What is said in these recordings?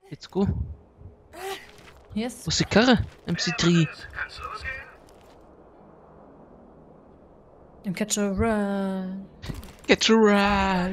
Let's go. Yes. Wo ist die Karre? MC3. Im Catch a Ride. Get you right.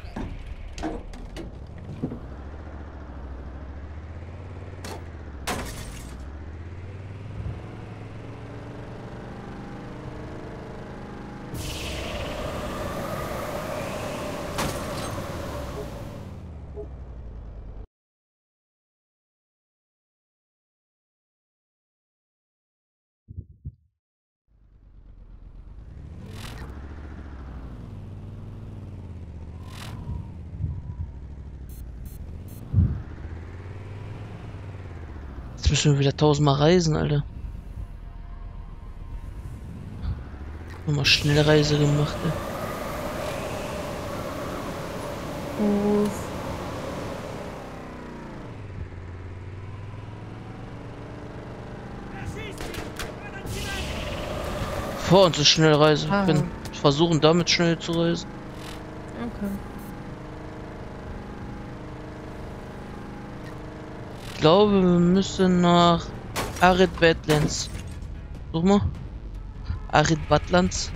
Jetzt müssen wir wieder 1000-mal reisen, Alter. Nochmal Schnellreise gemacht, ey. Uff. Vor uns ist Schnellreise. Wir Ah. können versuchen, damit schnell zu reisen. Okay. Ich glaube, wir müssen nach Arid Badlands. Such mal. Arid Badlands.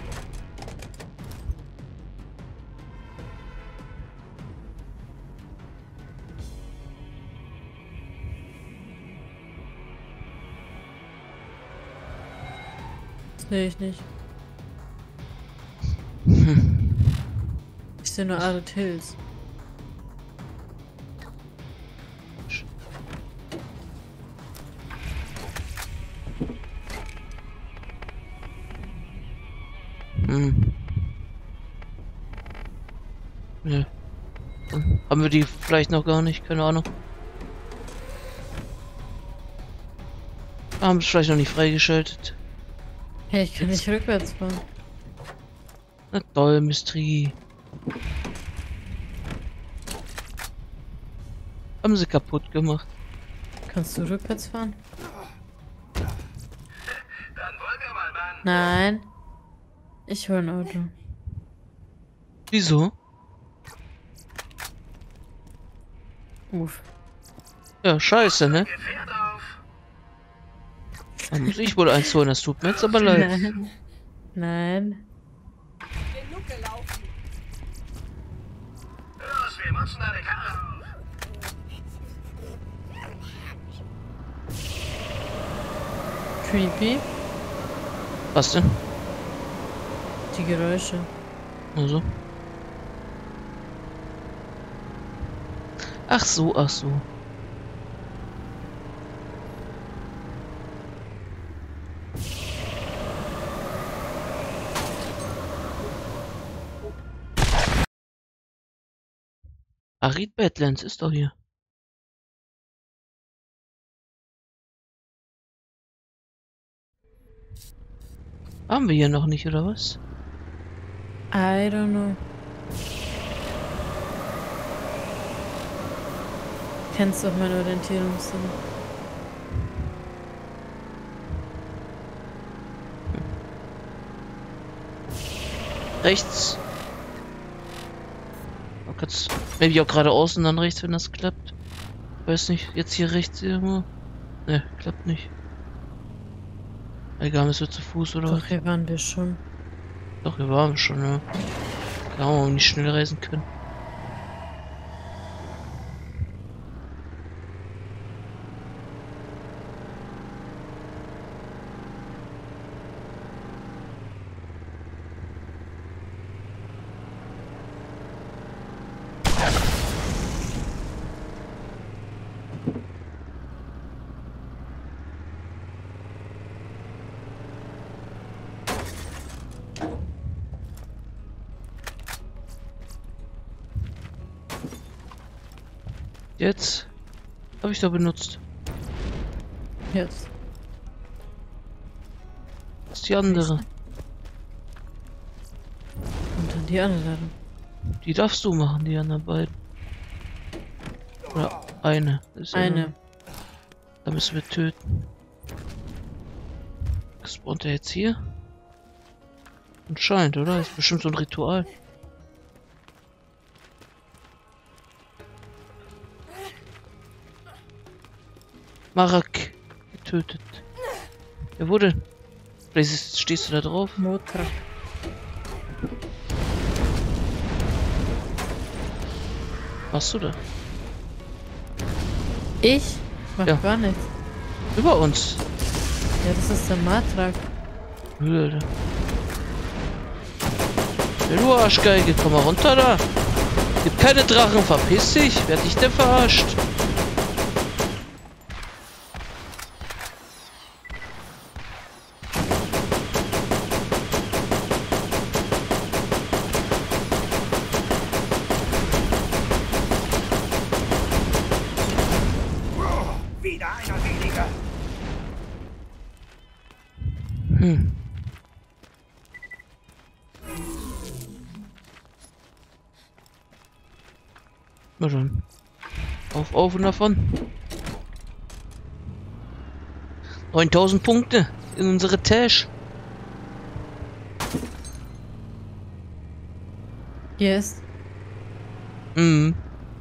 Das sehe ich nicht. Ich sehe nur Arid Hills. Ne. Dann haben wir die vielleicht noch gar nicht, keine Ahnung. Haben es vielleicht noch nicht freigeschaltet. Hey, ich kann nicht rückwärts fahren. Na toll, Mystery. Haben sie kaputt gemacht. Kannst du rückwärts fahren? Dann wollen wir mal, Mann. Nein. Ich hol ein Auto. Wieso? Uff. Ja, scheiße, ne? Gefährt auf. Da muss ich wohl eins holen, das tut mir jetzt aber leid. Nein. Nein. Genug gelaufen. Los, wir motzen deine Karre auf. Creepy. Was denn? Die Geräusche. Also. Ach so, ach so. Arid Badlands ist doch hier. Haben wir hier noch nicht, oder was? I don't know. Kennst doch meine Orientierungssinn. Rechts. Oh, kannst maybe auch geradeaus und dann rechts, wenn das klappt. Weiß nicht, jetzt hier rechts irgendwo. Ne, klappt nicht. Egal, müssen wir zu Fuß oder was? Doch, hier waren wir schon. Doch, wir waren schon, ja. Genau, warum wir nicht schnell reisen können. Jetzt habe ich da benutzt. Jetzt. Das ist die andere. Und dann die andere. Die darfst du machen, die anderen beiden. Oder eine. Das ist ja Eine. nur- Da müssen wir töten. Spawnt er jetzt hier? Anscheinend, oder? Ist bestimmt so ein Ritual. Marak getötet. Ja, wo denn? Vielleicht stehst du da drauf? Motra. Warst du da? Ich? Mach Ja. gar nichts. Über uns. Ja, das ist der Matrak. Alter. Ja, du Arschgeige, komm mal runter da. Gibt keine Drachen, verpiss dich. Wer hat dich denn verarscht? Wieder einer weniger. Hm. Na dann. Auf und davon. 9000 Punkte in unsere Tasche. Hier ist. Mhm.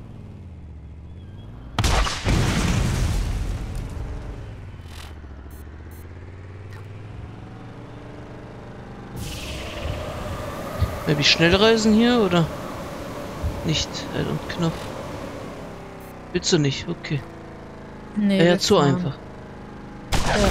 Maybe Schnellreisen hier oder nicht? Und Knopf. Willst du nicht? Okay. Nee, Ja, wir zu fahren. einfach. Ja.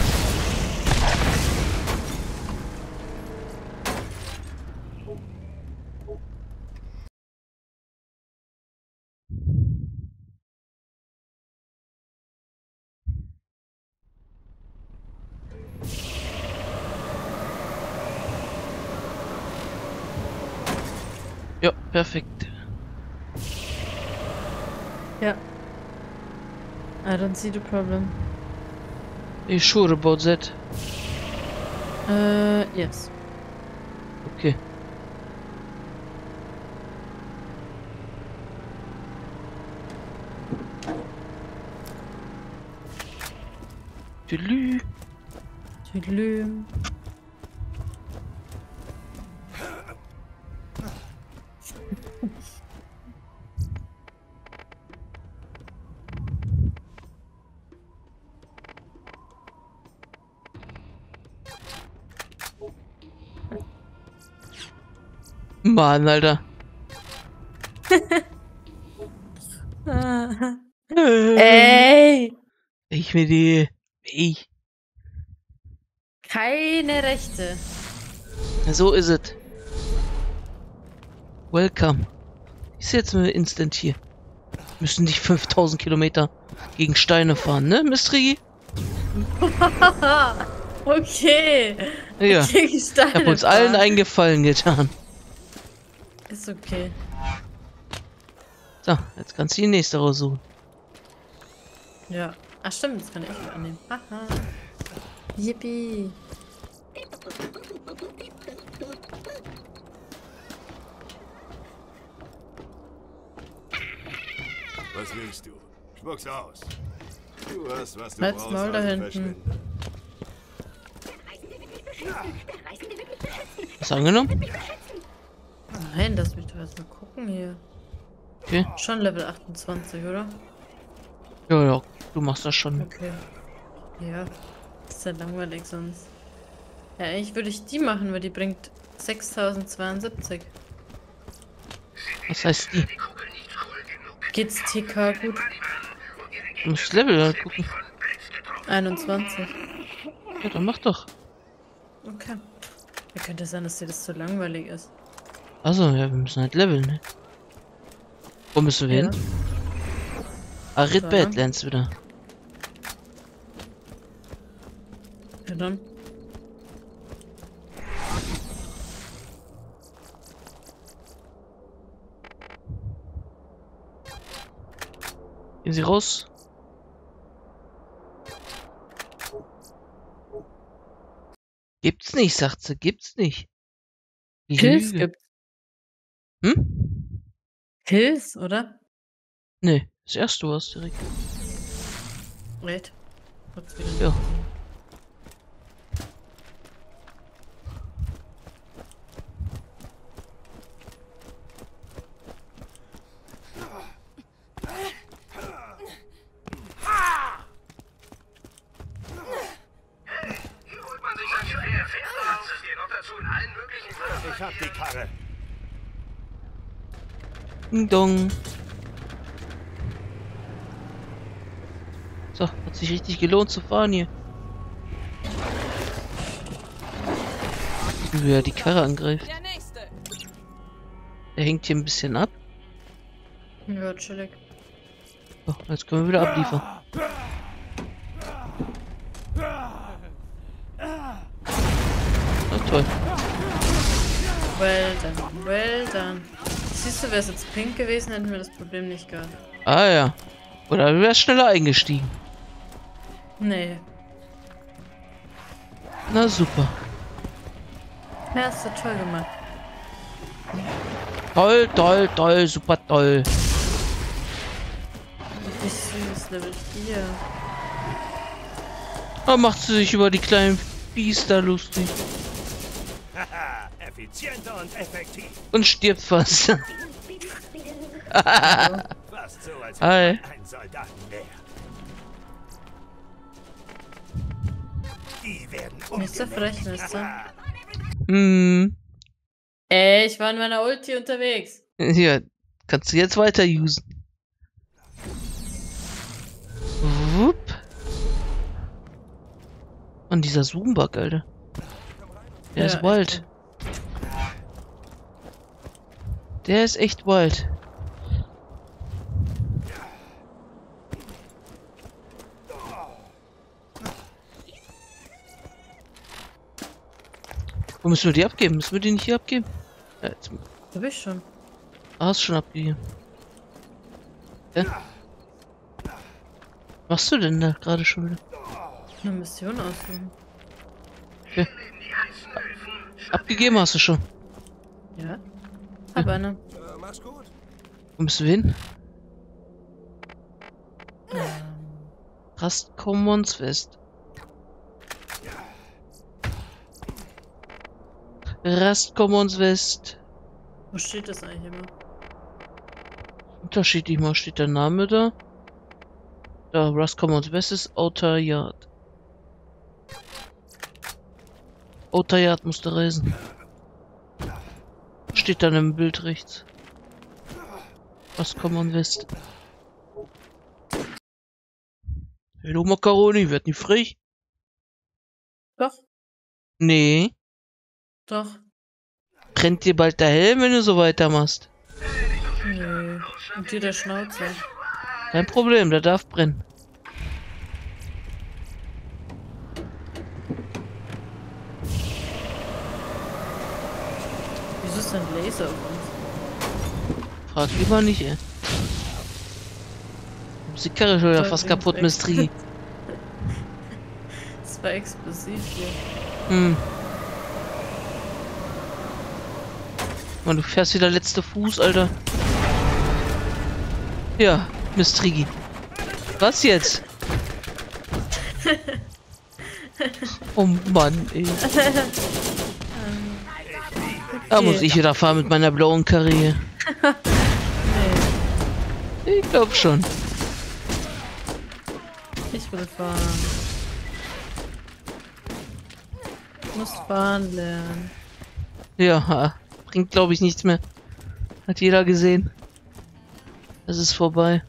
Ja, perfekt. Ja. I don't see the problem. You sure about that? Yes. Okay. Tüdelü. Tüdelü. Mann, Alter. Ey! Ich mit die. Ich. Keine Rechte. So ist es. Welcome. Ist jetzt mal instant hier. Müssen nicht 5000 Kilometer gegen Steine fahren, ne, Mystery? Okay. Ja. Gegen Ich Steine hab uns fahren. allen einen Gefallen getan. Ist okay. So, jetzt kannst du die nächste raussuchen. Ja. Ach stimmt, das kann ich annehmen. Haha. Yippie. Was willst du? Spuck's aus. Du hast, was du Halt's brauchst, Maul da also hinten. verschwinde. Hast du angenommen? Nein, lass mich doch erst mal gucken hier. Okay. Schon Level 28, oder? Ja, ja, du machst das schon. Okay. Ja. Das ist ja langweilig sonst. Ja, eigentlich würde ich die machen, weil die bringt 6072. Was heißt die? Geht's TK gut? Du musst Level gucken. 21. Ja, dann mach doch. Okay. Ja, könnte sein, dass dir das zu langweilig ist. Also, ja, wir müssen halt leveln, ne? Wo müssen wir Ja. hin? Arid Da. Badlands wieder. Ja, dann. Gehen Sie raus. Gibt's nicht, sagt sie. Gibt's nicht. Die Pilz Lüge. gibt's. Hm? Pilz, oder? Nee, das erste war's direkt. Wait. Kurz wieder. Ja. Karre. Ding dong. So, hat sich richtig gelohnt zu fahren hier. Wie er die Karre angreift. Der nächste. Der hängt hier ein bisschen ab. Ja, chillig. So, jetzt können wir wieder abliefern. Na toll. Well done, well done. Siehst du, wäre es jetzt pink gewesen, hätten wir das Problem nicht gehabt. Ah ja. Oder du wärst schneller eingestiegen. Nee. Na super. Ja, hast du toll gemacht. Toll, toll, toll, super toll. Wie süß, Level 4. Da macht sie sich über die kleinen Biester lustig. Haha, effizienter und effektiv. Und stirbt fast. Fast so, als Hi. wäre man ein Soldaten mehr. Die werden Nicht so frech, Mister. Hm. Ey, ich war in meiner Ulti unterwegs. Ja, kannst du jetzt weiter usen. Wupp. Und dieser Zoom-Bug, Alter. Der ist echt wild. Der ist echt wild. Wo müssen wir die abgeben? Müssen wir die nicht hier abgeben? Ja, jetzt Hab ich schon. hast du schon abgegeben. Ja? Was machst du denn da gerade schon wieder? Eine Mission aussuchen. Abgegeben hast du schon. Ja? Hab eine. Mach's gut. Wo müssen wir hin? Rast Commons West. Rast Commons West. Wo steht das eigentlich immer? Unterschiedlich mal steht der Name da. Da, Rust Commons West ist Outer Yard. Outer Yard musste reisen. Steht dann im Bild rechts. Rust Commons West. Hallo Macaroni, wird nicht frech? Doch, Nee. doch. Brennt dir bald der Helm, wenn du so weitermachst? Nee. Und dir der Schnauze. Kein Problem, der darf brennen. Wieso ist denn ein Laser auf uns? Frag lieber nicht, ey. Die Karre schon wieder fast kaputt, Mystery. Das war explosiv hier. Hm. Mann, du fährst wieder letzte Fuß, Alter. Ja, Mystery. Was jetzt? Oh Mann, ey. Da muss ich wieder fahren mit meiner blauen Karre hier. Nee, Ich glaub schon. ich will fahren. Du musst fahren lernen. Ja, bringt glaube ich nichts mehr. Hat jeder gesehen. Es ist vorbei.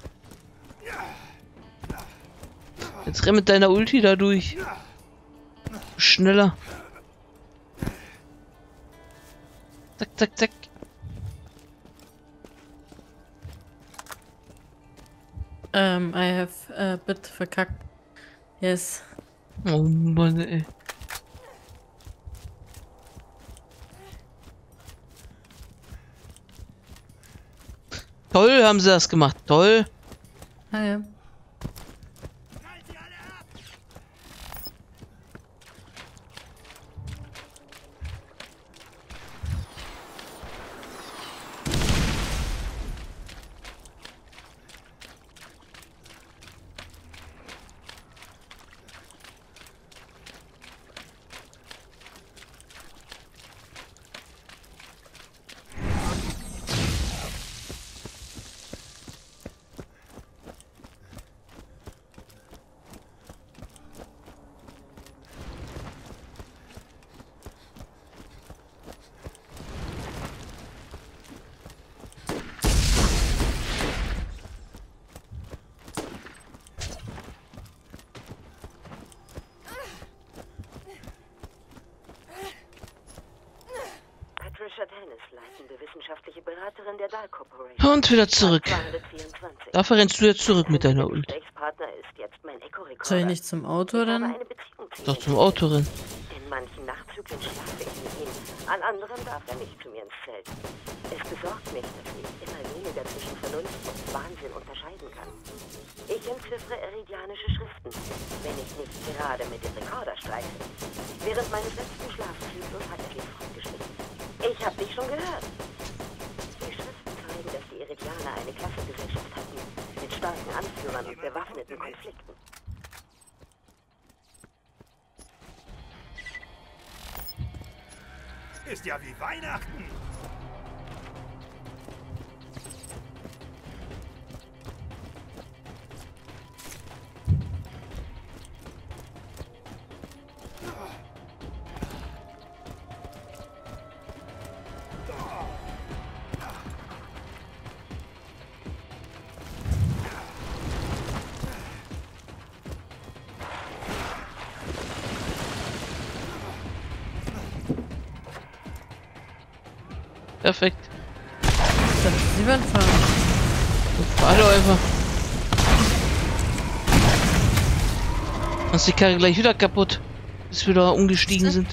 Jetzt renn mit deiner Ulti da durch. Schneller. Zack, zack, zack. I have a bit verkackt. Yes. Oh Mann, ey. Toll haben sie das gemacht. Toll. Ah ja. wissenschaftliche Beraterin der Dahl Corporation. Und wieder zurück. 224. Dafür rennst du jetzt zurück mit deiner Ult. Gesprächspartner ist jetzt mein Echo-Recorder. Soll ich nicht zum Auto Ich habe rennen? eine Beziehung zu Doch ihm. zum Autorin. In manchen Nachtzügen schlafe ich mit ihm. An anderen darf er nicht zu mir ins Zelt. Es besorgt mich, dass ich immer weniger zwischen Vernunft und Wahnsinn unterscheiden kann. Ich entziffere eridianische Schriften, wenn ich nicht gerade mit dem Rekorder streiche. Während meines letzten Schlafzyklus hat er den fortgeschritten. Ich habe dich schon gehört. Die Schriften zeigen, dass die Iridianer eine Klassengesellschaft hatten, mit starken Anführern und bewaffneten Konflikten. Ist ja wie Weihnachten. Perfekt. Soll ich die Wand fahren? Fahr doch einfach. Dann ist die Karre gleich wieder kaputt, bis wir da umgestiegen sind.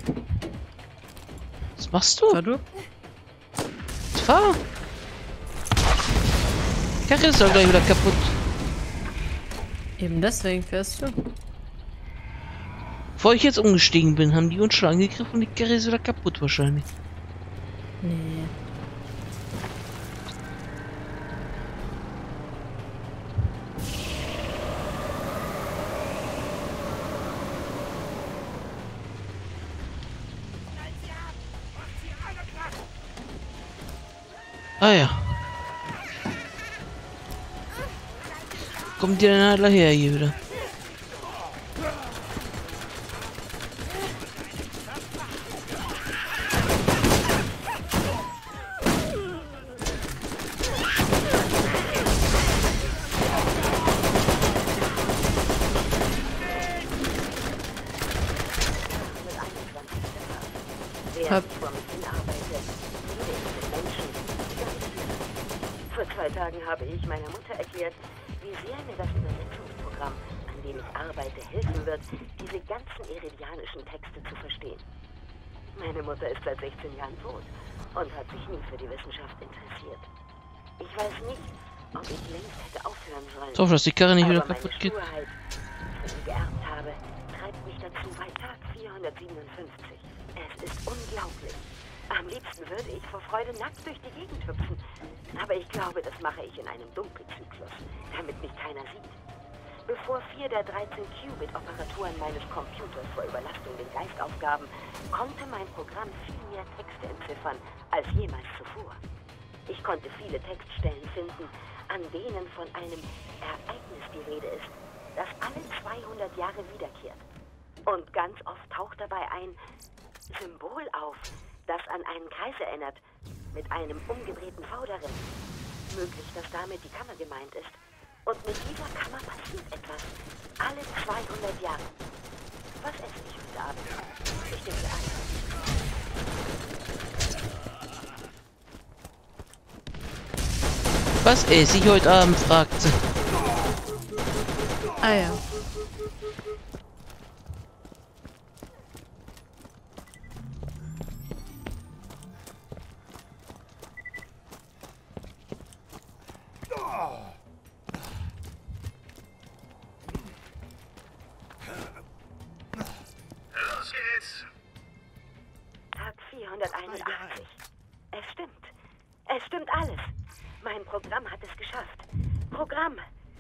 Was machst du? Fahr du? Fahr! Die Karre ist doch gleich wieder kaputt. Eben deswegen fährst du. Bevor ich jetzt umgestiegen bin, haben die uns schon angegriffen und die Karre ist wieder kaputt wahrscheinlich. Nee. Ah ja. Kommt die denn alle her hier wieder? Hab. Vor 2 Tagen habe ich meiner Mutter erklärt, wie sehr mir das Übersetzungsprogramm, an dem ich arbeite, helfen wird, diese ganzen iridianischen Texte zu verstehen. Meine Mutter ist seit 16 Jahren tot und hat sich nie für die Wissenschaft interessiert. Ich weiß nicht, ob ich längst hätte aufhören sollen. So, dass die Karre nicht wieder Aber kaputt meine geht. Sturheit, die ich geerbt habe, treibt mich dazu bei Tag 457. Es ist unglaublich. Am liebsten würde ich vor Freude nackt durch die Gegend hüpfen. Aber ich glaube, das mache ich in einem Dunkelzyklus, damit mich keiner sieht. Bevor 4 der 13 Qubit-Operatoren meines Computers vor Überlastung den Geist aufgaben, konnte mein Programm viel mehr Texte entziffern als jemals zuvor. Ich konnte viele Textstellen finden, an denen von einem Ereignis die Rede ist, das alle 200 Jahre wiederkehrt. Und ganz oft taucht dabei ein Symbol auf, das an einen Kreis erinnert, mit einem umgedrehten V darin. Möglich, dass damit die Kammer gemeint ist. Und mit dieser Kammer passiert etwas. Alle 200 Jahre. Was esse ich heute Abend? Ich denke Ei. Was esse ich heute Abend? Fragt sie. Ah ja. Los geht's. Tag 481. Es stimmt. Es stimmt alles. Mein Programm hat es geschafft. Programm.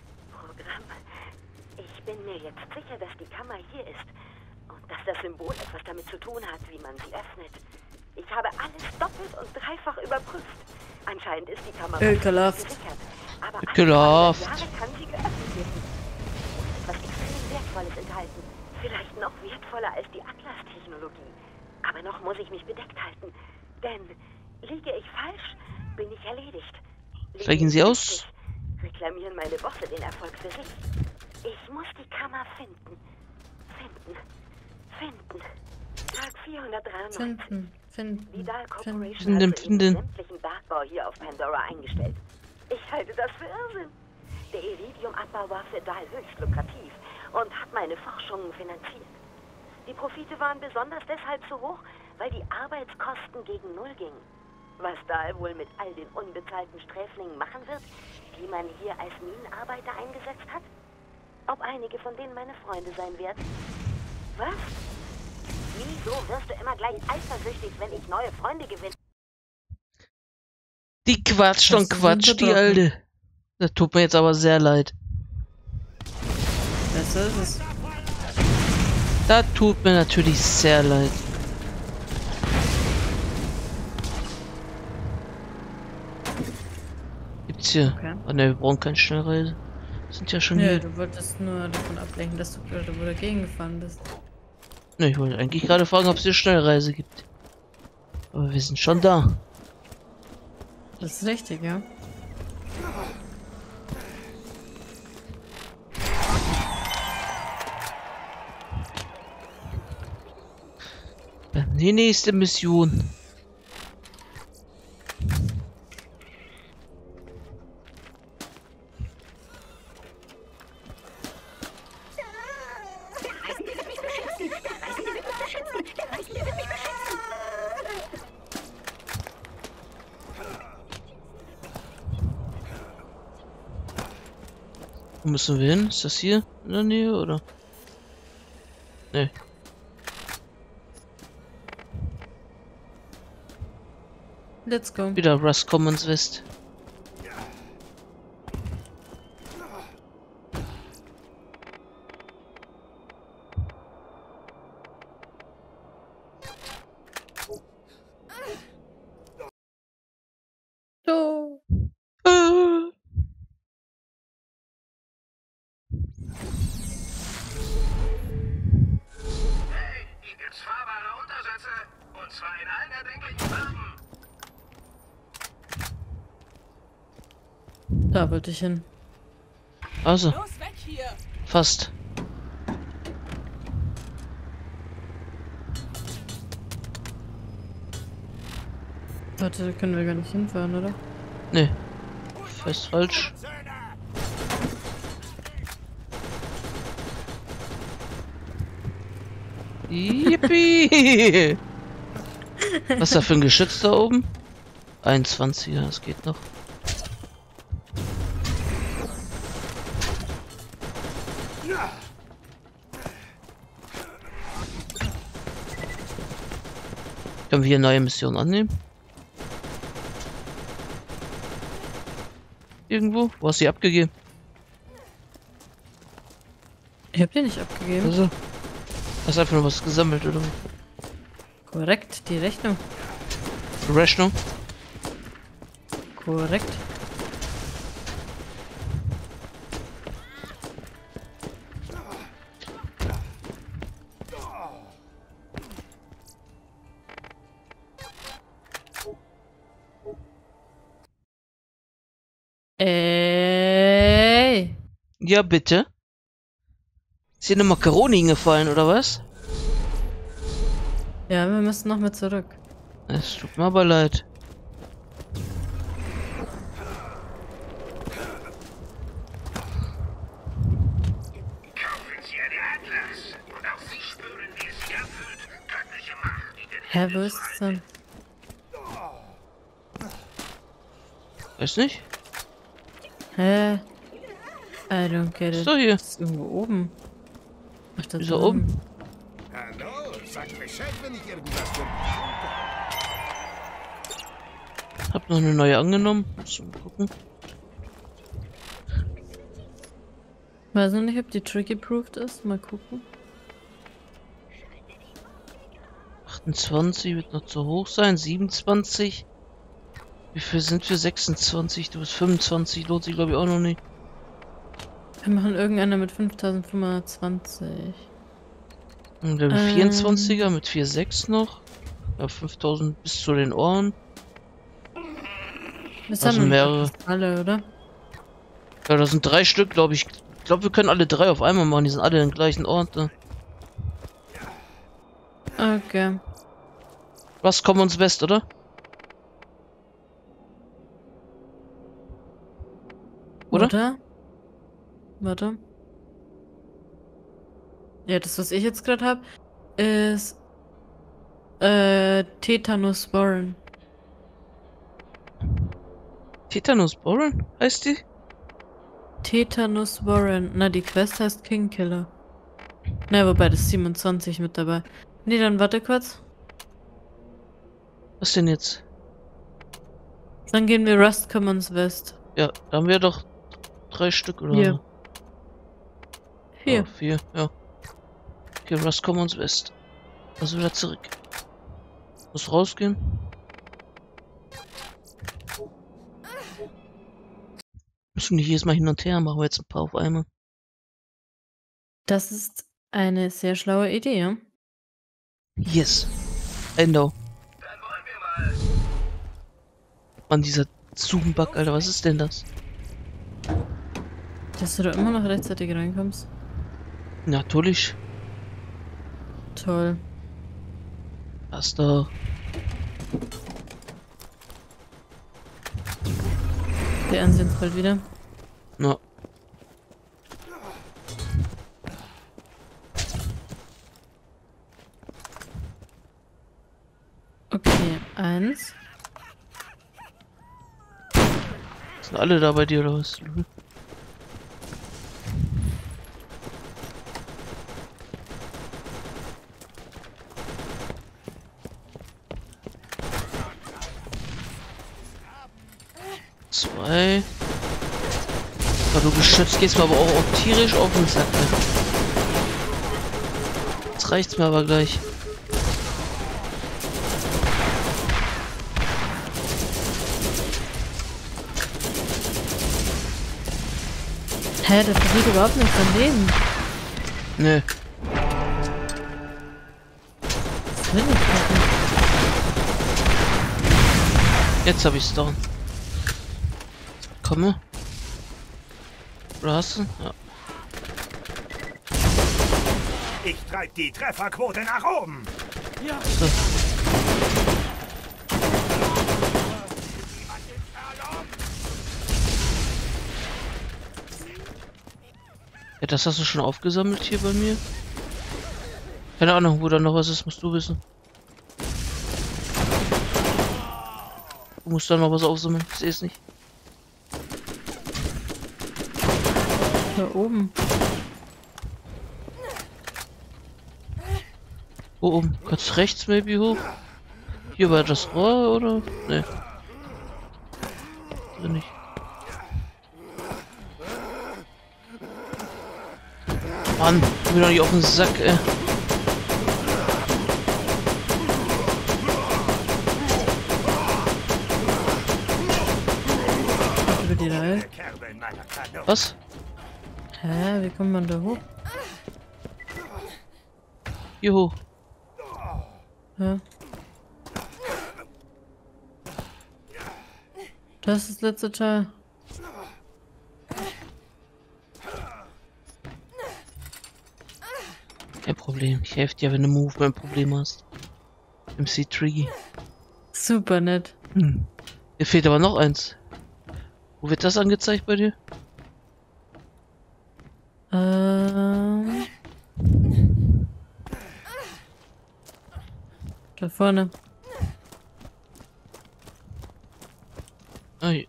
Ich bin mir jetzt sicher, dass die Kammer hier ist. Und dass das Symbol etwas damit zu tun hat, wie man sie öffnet. Ich habe alles doppelt und dreifach überprüft. Anscheinend ist die Kammer Ekelhaft. gesichert. Aber alle Ekelhaft. 200 Jahre kann sie geöffnet werden. Was extrem Wertvolles enthalten. Vielleicht noch wertvoller als die Atlas-Technologie. Aber noch muss ich mich bedeckt halten. Denn liege ich falsch, bin ich erledigt. Liege Steigen Sie ich aus? richtig, reklamieren meine Bosse den Erfolg für sich. Ich muss die Kammer finden. Tag 493. Finden. Die Dahl Corporation Finden, hat soeben finden. sämtlichen Iridiumabbau hier auf Pandora eingestellt. Ich halte das für Irrsinn. Der Iridiumabbau war für Dahl höchst lukrativ und hat meine Forschungen finanziert. Die Profite waren besonders deshalb so hoch, weil die Arbeitskosten gegen Null gingen. Was Dahl wohl mit all den unbezahlten Sträflingen machen wird, die man hier als Minenarbeiter eingesetzt hat? Ob einige von denen meine Freunde sein werden? Was? Wieso wirst du immer gleich eifersüchtig, wenn ich neue Freunde gewinne? Die quatscht und quatscht, die Alte. Das tut mir jetzt aber sehr leid. Besser ist es. Das tut mir natürlich sehr leid. Gibt's hier? Okay. Oh ne, wir brauchen keine Schnellreise. Sind ja schon Nö, hier. du wolltest nur davon ablenken, dass du gerade wo dagegen gefahren bist. Ne, ich wollte eigentlich gerade fragen, ob es hier Schnellreise gibt. Aber wir sind schon da. Das ist richtig, ja. Dann die nächste Mission. Wo müssen wir hin? Ist das hier in der Nähe oder? Ne. Let's go. Wieder Rust Commons West. So. Hey, hier gibt's fahrbare Untersätze. Und zwar in allen erdenklichen Farben. Da wollte ich hin. Also, Los, weg hier! fast. Warte, da können wir gar nicht hinfahren, oder? Ne. Fest falsch. Yippie! Was ist da für ein Geschütz da oben? 21er, das geht noch. Können wir hier neue Missionen annehmen? Irgendwo? Wo hast du sie abgegeben? Ich hab die nicht abgegeben. Also. Hast einfach nur was gesammelt, oder? Korrekt, die Rechnung. Rechnung? Korrekt. Ey. Ja, bitte. Ist hier eine Makaroni hingefallen, oder was? Ja, wir müssen noch mal zurück. Es tut mir aber leid. Kaufen Sie eine Atlas. Und auch Sie spüren, wie es Sie erfüllt. Göttliche Macht, die den Hä, wo ist es denn? Weiß nicht? Hä? I don't get Ist it. doch hier. Das ist irgendwo oben. Ach, da Ist er oben? Hallo, sag Bescheid, wenn ich irgendwas für... Hab noch eine neue angenommen. Muss mal gucken. Weiß noch nicht, ob die trick-approved ist. Mal gucken. 28 wird noch zu hoch sein. 27. Wie viel sind wir? 26. Du bist 25. Lohnt sich, glaube ich, auch noch nicht. Wir machen irgendeiner mit 5520. Und der 24er mit 4,6 noch. Ja, 5000 bis zu den Ohren. Das Also haben wir mehrere. fast alle, oder? Ja, das sind 3 Stück, glaube ich. Ich glaube, wir können alle 3 auf einmal machen. Die sind alle im gleichen Ort. Ne? Okay. Was kommt uns best, oder? oder? Warte. Ja, das, was ich jetzt gerade habe, ist Tetanus-Warren. Tetanus-Boren heißt die? Tetanus-Warren. Na, die Quest heißt Kingkiller. Na, wobei, das ist 27 mit dabei. Nee, dann warte kurz. Was denn jetzt? Dann gehen wir Rust Commons West. Ja, da haben wir doch 3 Stück oder Hier. so. Hier. Ja, 4, ja. Okay, Rust Commons West. Also wieder zurück. Muss rausgehen. Müssen die jedes Mal hin und her, machen wir jetzt ein paar auf einmal. Das ist eine sehr schlaue Idee, ja? Yes. I know. Mann, dieser Zoom-Bug, Alter, was ist denn das? Dass du da immer noch rechtzeitig reinkommst. Natürlich. Toll. Was da? Wir ansehen uns bald wieder. Na. Okay, 1. Sind alle da bei dir oder was? Zwei. Ja, du Geschütz gehst mir aber auch tierisch auf den Sack. Ne? Jetzt reicht's mir aber gleich. Hä, der verliert überhaupt nicht sein Leben. Nö. Das will ich nicht. Jetzt hab ich's down. Komme. Oder hast du? Ja. Ich treib die Trefferquote nach oben. So. Ja, das hast du schon aufgesammelt hier bei mir. Keine Ahnung, wo da noch was ist, musst du wissen. Du musst da noch was aufsammeln, ich sehe es nicht. Da oben. Wo oben? Kannst rechts maybe hoch? Hier war das Rohr, oder? Ne. Drin nicht. Mann, ich bin doch nicht auf den Sack, ey. Über die Reihe. Kerbe in meiner Kanone. Was? Hä, wie kommt man da hoch? Hier hoch. Ja. Das ist das letzte Teil. Kein Problem. Ich helfe dir, wenn du Movement-Problem hast. Im C3. Super nett. Hm. Mir fehlt aber noch eins. Wo wird das angezeigt bei dir? Da vorne. Ah, hier.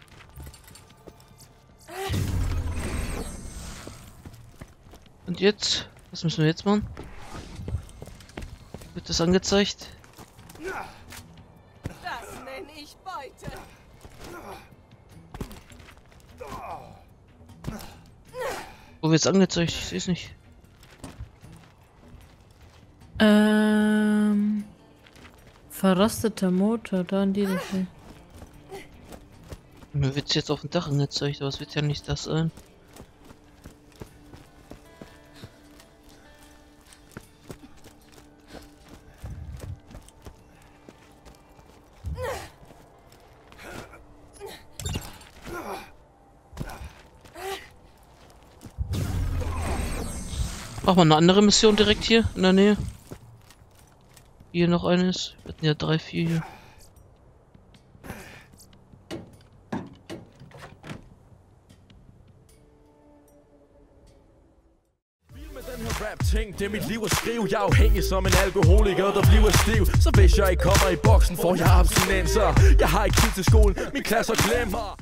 Und jetzt? Was müssen wir jetzt machen? Wird das angezeigt? Das nenne ich Beute. Wo wird's angezeigt? Ich sehe es nicht. Verrosteter Motor, da in die Richtung. Mir wird's jetzt auf dem Dach angezeigt, aber es wird ja nicht das sein. Machen wir eine andere Mission direkt hier in der Nähe. Hier noch eine ist. Wir hatten ja 3, 4 hier. Rap-ting, det er mit liv at skrive. Jeg er afhængig som en alkoholiker, der bliver stiv. Så hvis jeg ikke kommer i boksen, får jeg abstinenser. Jeg har ikke tid til skolen, min klasser glemmer.